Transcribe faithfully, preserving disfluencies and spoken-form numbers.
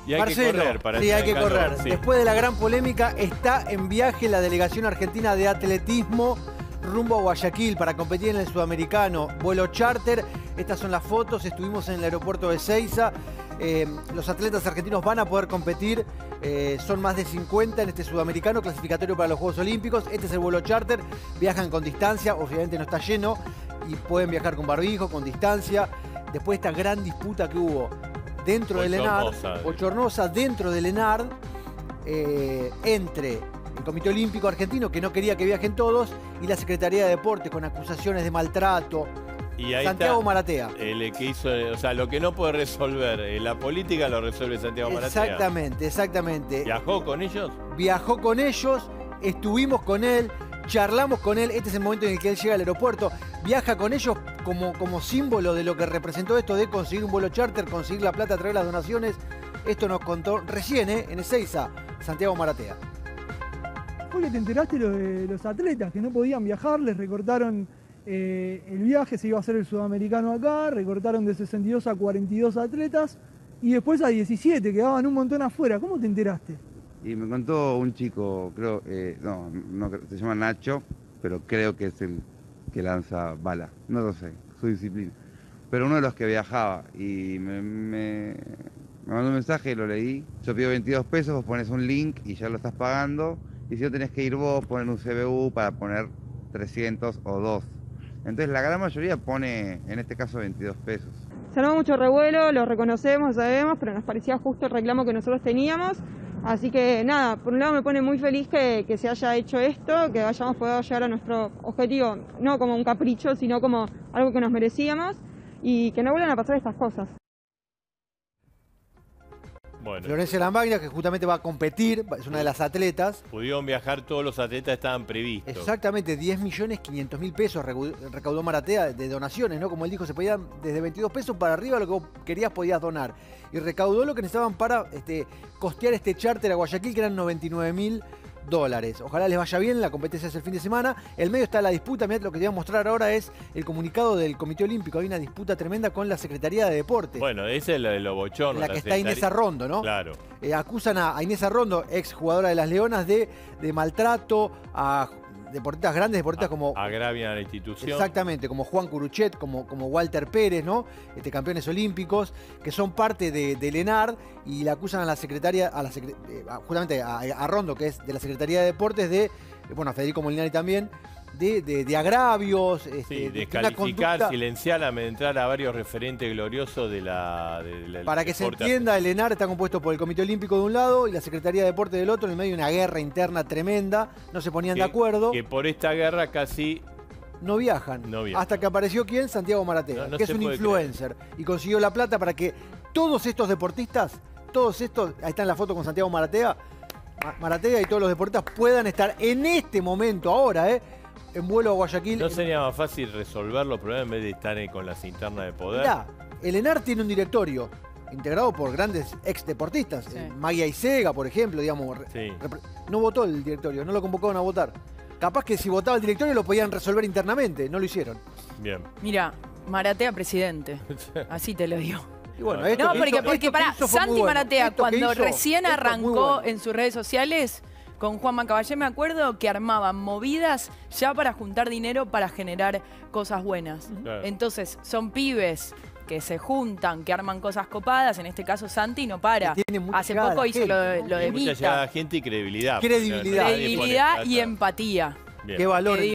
Y hay Marcelo, que correr para sí, hay que entrar en correr. calor, sí. Después de la gran polémica, está en viaje la delegación argentina de atletismo rumbo a Guayaquil para competir en el Sudamericano. Vuelo charter, estas son las fotos, estuvimos en el aeropuerto de Ezeiza. Eh, los atletas argentinos van a poder competir, eh, son más de cincuenta en este Sudamericano clasificatorio para los Juegos Olímpicos. Este es el vuelo charter, viajan con distancia, obviamente no está lleno y pueden viajar con barbijo, con distancia. Después de esta gran disputa que hubo dentro del ENARD, bochornosa dentro del ENARD, eh, entre el Comité Olímpico Argentino, que no quería que viajen todos, y la Secretaría de Deportes, con acusaciones de maltrato. Y ahí Santiago está Maratea. El que hizo, o sea, lo que no puede resolver eh, la política lo resuelve Santiago Maratea. Exactamente, exactamente. ¿Viajó con ellos? Viajó con ellos, estuvimos con él, charlamos con él. Este es el momento en el que él llega al aeropuerto. Viaja con ellos como, como símbolo de lo que representó esto de conseguir un vuelo charter, conseguir la plata, traer las donaciones. Esto nos contó recién, ¿eh? En Ezeiza, Santiago Maratea. Fue que te enteraste lo de los atletas que no podían viajar, les recortaron eh, el viaje, se iba a hacer el sudamericano acá, recortaron de sesenta y dos a cuarenta y dos atletas y después a diecisiete, quedaban un montón afuera. ¿Cómo te enteraste? Y me contó un chico, creo, eh, no, no, se llama Nacho, pero creo que es el que lanza bala, no lo sé, su disciplina. Pero uno de los que viajaba y me, me, me mandó un mensaje, lo leí. Yo pido veintidós pesos, vos pones un link y ya lo estás pagando. Y si no tenés que ir vos, poner un C B U para poner trescientos o dos. Entonces la gran mayoría pone, en este caso, veintidós pesos. Se armó mucho revuelo, lo reconocemos, sabemos, pero nos parecía justo el reclamo que nosotros teníamos. Así que nada, por un lado me pone muy feliz que, que se haya hecho esto, que hayamos podido llegar a nuestro objetivo, no como un capricho, sino como algo que nos merecíamos y que no vuelvan a pasar estas cosas. Bueno, Florencia Lamagna, que justamente va a competir, es una de las atletas. pudieron viajar todos los atletas, estaban previstos. Exactamente, diez millones quinientos mil pesos recaudó Maratea de donaciones, ¿no? Como él dijo, se podían desde veintidós pesos para arriba, lo que vos querías podías donar. Y recaudó lo que necesitaban para este, costear este charter a Guayaquil, que eran noventa y nueve mil dólares. Ojalá les vaya bien, la competencia es el fin de semana. El medio está la disputa, mirá, lo que te voy a mostrar ahora es el comunicado del Comité Olímpico. Hay una disputa tremenda con la Secretaría de Deportes. Bueno, ese es lo de los bochornos. La que está Inés Arrondo, ¿no? Claro. Eh, acusan a, a Inés Arrondo, ex jugadora de las Leonas, de, de maltrato a deportistas grandes, deportistas a, como... Agravian a la institución. Exactamente, como Juan Curuchet, como, como Walter Pérez, ¿no? Este, campeones olímpicos, que son parte de, del ENARD y la acusan a la secretaria, a la secre, eh, justamente a, a Rondo, que es de la Secretaría de Deportes, de, bueno, a Federico Molinari también, de, de, de agravios. Este, Sí, de descalificar, conducta, silenciar, amedrentar a varios referentes gloriosos de la... De la para que se entienda, el ENARD está compuesto por el Comité Olímpico de un lado y la Secretaría de Deportes del otro, en el medio de una guerra interna tremenda, no se ponían que, de acuerdo. Que por esta guerra casi... No viajan. No viajan. Hasta que apareció ¿quién? Santiago Maratea, No, no que es se un puede influencer. Y consiguió la plata para que todos estos deportistas, todos estos, ahí está en la foto con Santiago Maratea, Maratea y todos los deportistas puedan estar en este momento, ahora, ¿eh? En vuelo a Guayaquil. ¿No sería más fácil resolver los problemas en vez de estar eh, con las internas de poder? Mirá, el ENARD tiene un directorio integrado por grandes ex deportistas. Sí. Magia Isega, por ejemplo, digamos. Sí. No votó el directorio, no lo convocaron a votar. Capaz que si votaba el directorio lo podían resolver internamente, no lo hicieron. Bien. Mira, Maratea presidente, así te lo digo. Y bueno, esto no, que porque, hizo, porque pará, Santi bueno. Maratea, Esto cuando hizo, recién arrancó bueno. en sus redes sociales, con Juan Macaballé me acuerdo que armaban movidas ya para juntar dinero para generar cosas buenas. Claro. Entonces, son pibes que se juntan, que arman cosas copadas, en este caso Santi no para. Hace poco hizo lo, de, lo de mucha Mita. gente y credibilidad. Credibilidad. Credibilidad y empatía. Bien. Qué valor.